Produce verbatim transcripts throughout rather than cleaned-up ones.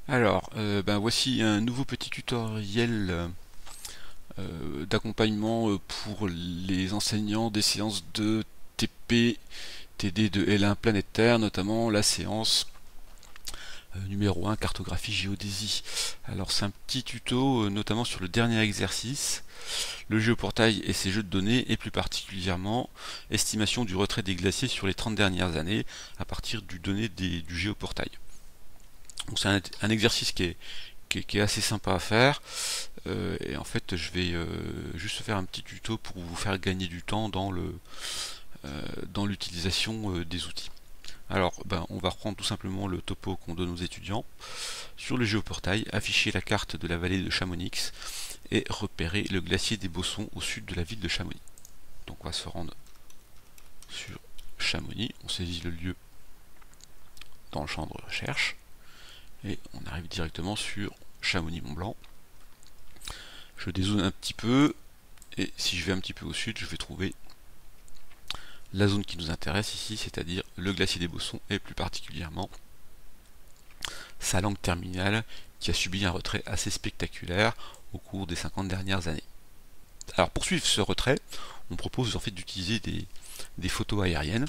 Alors, euh, ben voici un nouveau petit tutoriel euh, d'accompagnement euh, pour les enseignants des séances de T P, T D de L un Planète Terre, notamment la séance euh, numéro un, cartographie géodésie. Alors c'est un petit tuto, euh, notamment sur le dernier exercice, le géoportail et ses jeux de données, et plus particulièrement estimation du retrait des glaciers sur les trente dernières années à partir du données des, du géoportail. Donc c'est un, un exercice qui est, qui est, qui est assez sympa à faire. Euh, et en fait je vais euh, juste faire un petit tuto pour vous faire gagner du temps dans le euh, dans l'utilisation euh, des outils. Alors ben, on va reprendre tout simplement le topo qu'on donne aux étudiants. Sur le géoportail, afficher la carte de la vallée de Chamonix et repérer le glacier des Bossons au sud de la ville de Chamonix. Donc on va se rendre sur Chamonix, on saisit le lieu dans le champ de recherche et on arrive directement sur Chamonix-Mont-Blanc. Je dézoome un petit peu, et si je vais un petit peu au sud, je vais trouver la zone qui nous intéresse ici, c'est-à-dire le glacier des Bossons, et plus particulièrement sa langue terminale, qui a subi un retrait assez spectaculaire au cours des cinquante dernières années. Alors pour suivre ce retrait, on propose en fait d'utiliser des, des photos aériennes.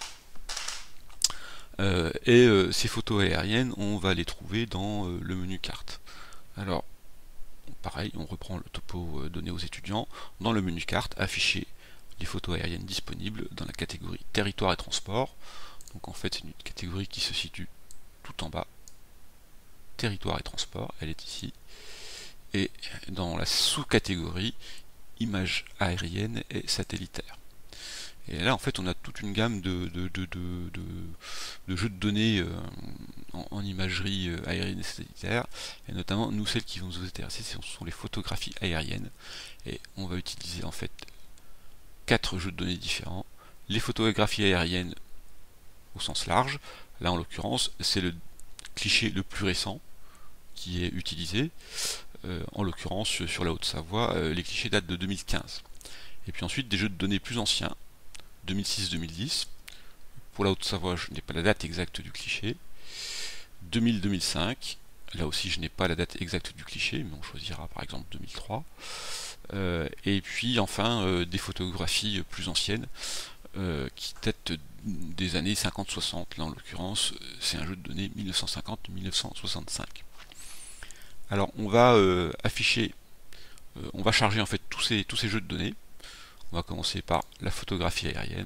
Euh, et euh, ces photos aériennes, on va les trouver dans euh, le menu carte. Alors, pareil, on reprend le topo donné aux étudiants. Dans le menu carte, afficher les photos aériennes disponibles dans la catégorie territoire et transport. Donc en fait, c'est une catégorie qui se situe tout en bas. Territoire et transport, elle est ici. Et dans la sous-catégorie, images aériennes et satellitaires. Et là, en fait, on a toute une gamme de, de, de, de, de, de jeux de données euh, en, en imagerie euh, aérienne et satellitaire. Et notamment, nous, celles qui vont nous intéresser, ce sont les photographies aériennes. Et on va utiliser en fait quatre jeux de données différents. Les photographies aériennes au sens large. Là, en l'occurrence, c'est le cliché le plus récent qui est utilisé. Euh, en l'occurrence, sur la Haute-Savoie, euh, les clichés datent de deux mille quinze. Et puis ensuite, des jeux de données plus anciens, deux mille six deux mille dix. Pour la Haute-Savoie, je n'ai pas la date exacte du cliché. deux mille deux mille cinq. Là aussi, je n'ai pas la date exacte du cliché, mais on choisira par exemple deux mille trois. Euh, et puis enfin, euh, des photographies plus anciennes euh, qui datent des années cinquante soixante. Là, en l'occurrence, c'est un jeu de données mille neuf cent cinquante mille neuf cent soixante-cinq. Alors, on va euh, afficher, euh, on va charger en fait tous ces, tous ces jeux de données. On va commencer par la photographie aérienne.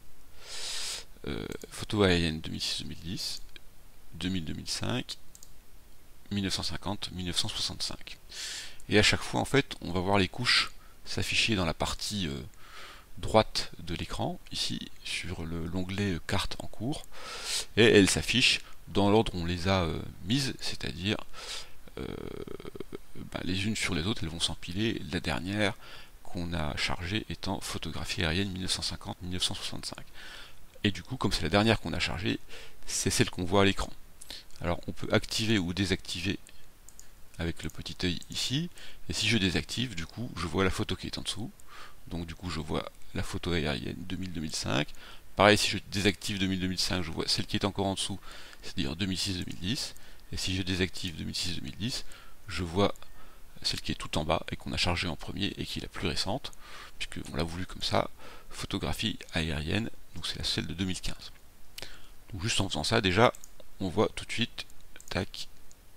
Euh, photo aérienne deux mille six deux mille dix, deux mille deux mille cinq, mille neuf cent cinquante mille neuf cent soixante-cinq. Et à chaque fois, en fait, on va voir les couches s'afficher dans la partie euh, droite de l'écran, ici, sur l'onglet carte en cours, et elles s'affichent dans l'ordre où on les a euh, mises, c'est-à-dire euh, bah, les unes sur les autres, elles vont s'empiler. La dernière qu'on a chargée étant photographie aérienne mille neuf cent cinquante mille neuf cent soixante-cinq. Et du coup, comme c'est la dernière qu'on a chargée, c'est celle qu'on voit à l'écran. Alors on peut activer ou désactiver avec le petit œil ici, et si je désactive, du coup, je vois la photo qui est en dessous. Donc du coup, je vois la photo aérienne deux mille deux mille cinq. Pareil, si je désactive deux mille deux mille cinq, je vois celle qui est encore en dessous, c'est-à-dire deux mille six deux mille dix. Et si je désactive deux mille six deux mille dix, je vois celle qui est tout en bas et qu'on a chargée en premier et qui est la plus récente, puisqu'on l'a voulu comme ça, photographie aérienne, donc c'est la celle de deux mille quinze. Donc juste en faisant ça, déjà, on voit tout de suite, tac,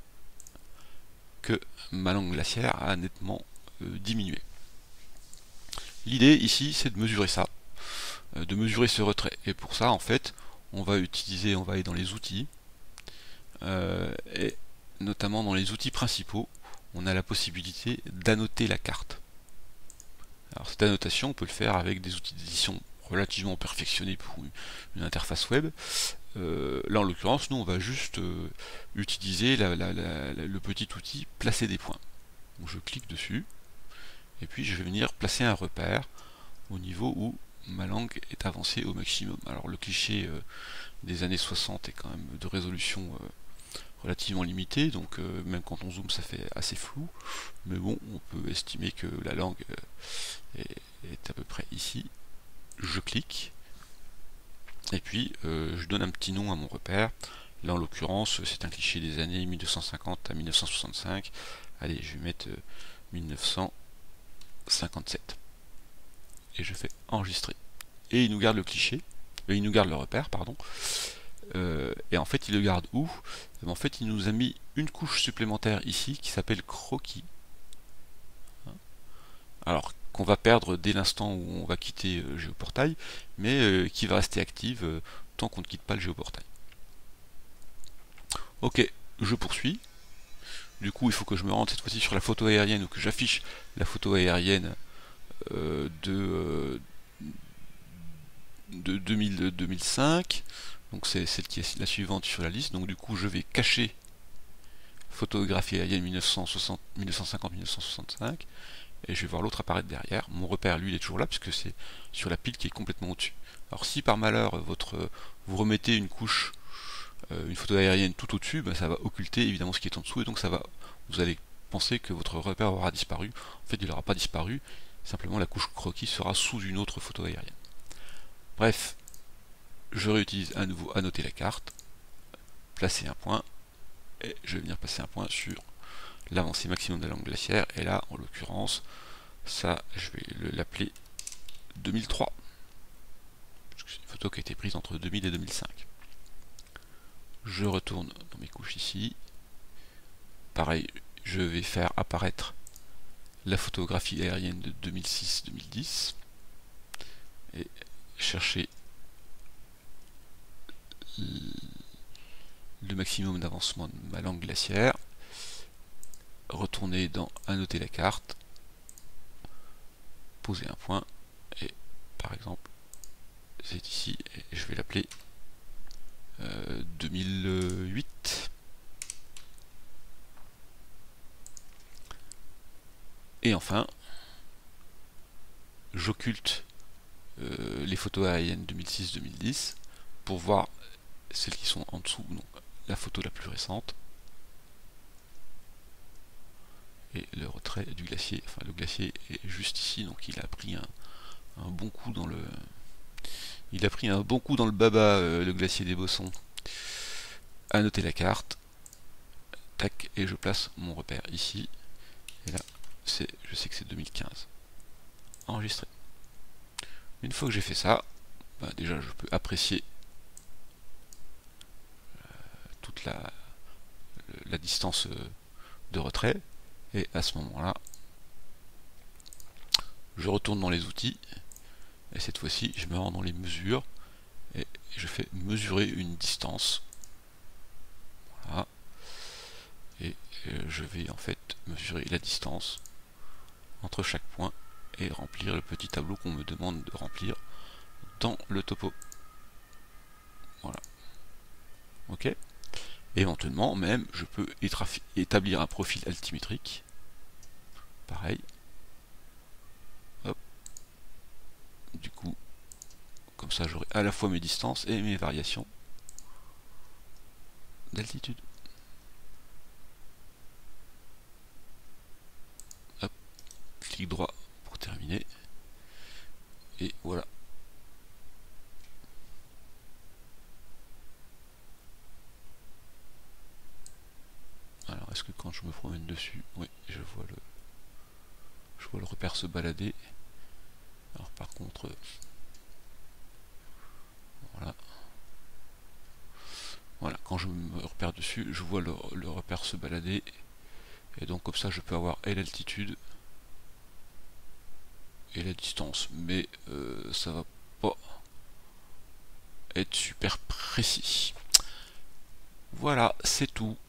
que ma langue glaciaire a nettement euh, diminué. L'idée ici, c'est de mesurer ça, euh, de mesurer ce retrait. Et pour ça, en fait, on va utiliser, on va aller dans les outils, euh, et notamment dans les outils principaux, on a la possibilité d'annoter la carte. Alors cette annotation, on peut le faire avec des outils d'édition relativement perfectionnés pour une interface web. Euh, là en l'occurrence, nous on va juste euh, utiliser la, la, la, le petit outil placer des points. Donc je clique dessus, et puis je vais venir placer un repère au niveau où ma langue est avancée au maximum. Alors le cliché euh, des années soixante est quand même de résolution euh, relativement limité, donc euh, même quand on zoome ça fait assez flou, mais bon, on peut estimer que la langue euh, est, est à peu près ici. Je clique, et puis euh, je donne un petit nom à mon repère, Là en l'occurrence c'est un cliché des années mille neuf cent cinquante à mille neuf cent soixante-cinq. Allez, je vais mettre euh, mille neuf cent cinquante-sept. Et je fais enregistrer. Et il nous garde le cliché, euh, il nous garde le repère, pardon. Euh, et en fait il le garde où? En fait il nous a mis une couche supplémentaire ici qui s'appelle croquis. Alors qu'on va perdre dès l'instant où on va quitter euh, GeoPortail, mais euh, qui va rester active euh, tant qu'on ne quitte pas le GeoPortail. Ok, je poursuis. Du coup il faut que je me rende cette fois-ci sur la photo aérienne, ou que j'affiche la photo aérienne euh, de, euh, de deux mille, deux mille cinq. Donc c'est celle qui est la suivante sur la liste. Donc du coup je vais cacher photographie aérienne mille neuf cent soixante, mille neuf cent cinquante, mille neuf cent soixante-cinq, et je vais voir l'autre apparaître derrière. Mon repère lui il est toujours là puisque c'est sur la pile qui est complètement au-dessus. Alors si par malheur votre, vous remettez une couche, euh, une photo aérienne tout au-dessus, ben, ça va occulter évidemment ce qui est en dessous, et donc ça va, vous allez penser que votre repère aura disparu. En fait il n'aura pas disparu, simplement la couche croquis sera sous une autre photo aérienne. Bref, je réutilise à nouveau annoter la carte, placer un point, et je vais venir passer un point sur l'avancée maximum de la langue glaciaire, et là en l'occurrence ça je vais l'appeler deux mille trois, c'est une photo qui a été prise entre deux mille et deux mille cinq. Je retourne dans mes couches ici, pareil je vais faire apparaître la photographie aérienne de deux mille six deux mille dix et chercher le maximum d'avancement de ma langue glaciaire, retourner dans annoter la carte, poser un point, et par exemple c'est ici, et je vais l'appeler euh, deux mille huit. Et enfin j'occulte euh, les photos aériennes deux mille six deux mille dix pour voir celles qui sont en dessous, donc la photo la plus récente, et le retrait du glacier. Enfin le glacier est juste ici, donc il a pris un, un bon coup dans le il a pris un bon coup dans le baba, euh, le glacier des Bossons. Annoter la carte, tac, et je place mon repère ici, et là c'est, je sais que c'est deux mille quinze. Enregistrer. Une fois que j'ai fait ça, bah déjà je peux apprécier euh, toute la, la distance euh, de retrait, et à ce moment là je retourne dans les outils, et cette fois-ci je me rends dans les mesures, et je fais mesurer une distance. Voilà. Et euh, je vais en fait mesurer la distance entre chaque point et remplir le petit tableau qu'on me demande de remplir dans le topo. Voilà. Ok. Éventuellement même je peux établir un profil altimétrique. Pareil. Hop. Du coup, comme ça j'aurai à la fois mes distances et mes variations d'altitude. Hop. Clic droit pour terminer. Et voilà. Alors est-ce que quand je me promène dessus, oui, je vois le je vois le repère se balader. Alors par contre, voilà. Voilà, quand je me repère dessus, je vois le, le repère se balader. Et donc comme ça je peux avoir et l'altitude et la distance. Mais euh, ça va pas être super précis. Voilà, c'est tout.